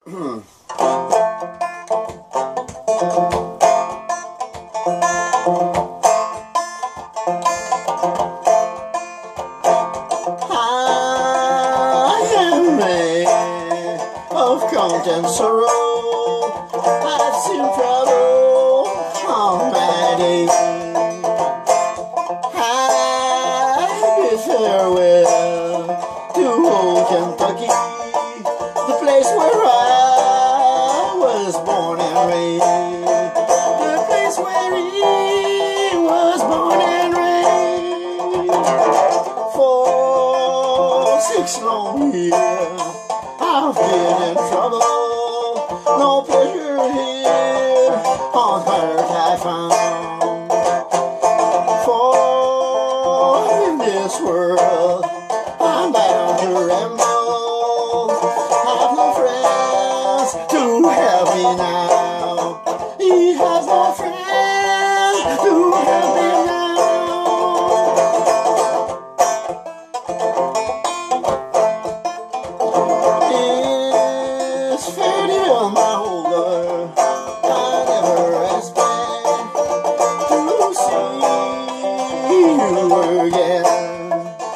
am made of content sorrow. I've seen trouble on my days. I bid farewell to old Kentucky, the place where I was born and raised, the place where he was born and raised. For 6 long years I've been in trouble, no pleasure here on earth I found. For in this world I'm bound to ramble, have no friends to help me now. He has no friends to help me now. It's fair to be my older, I never expect to see you again.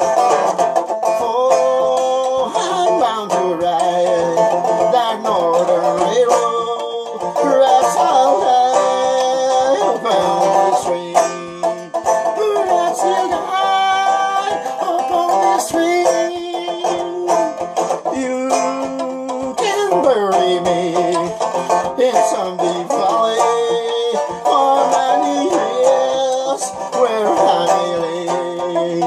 For I'm bound to ride that northern railroad, perhaps I'll die upon this train, perhaps he'll die upon this train. You can bury me in some deep valley, or many hills where I may lay.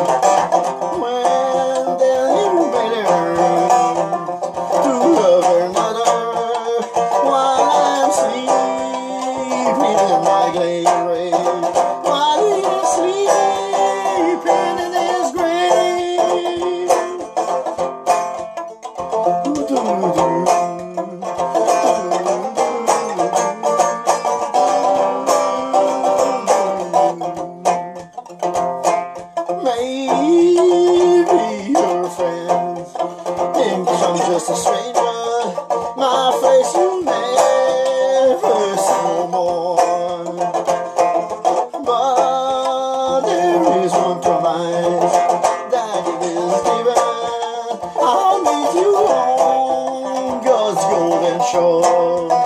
When then you may learn to love another, while I'm sleeping in my grave, while he's sleeping in his grave. Maybe your friends think I'm just a stranger, my face you'll never see no more. But there is one promise that it is given, I'll meet you on God's golden shore.